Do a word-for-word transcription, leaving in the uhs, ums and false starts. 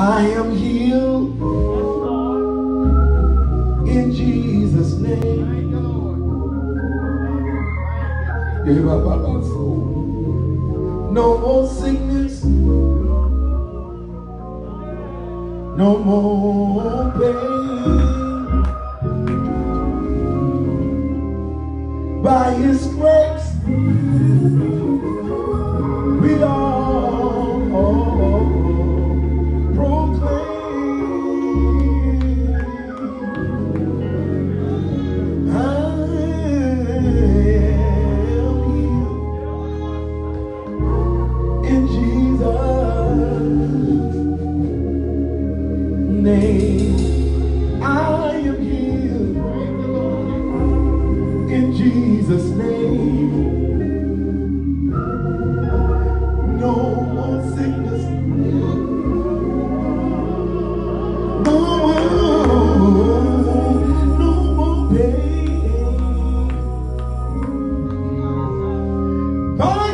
I am healed in Jesus' name. No more sickness, no more pain. By His grace, we all proclaim, I am healed in Jesus' name. I am healed in Jesus' name. No more sickness, no more, no more pain. By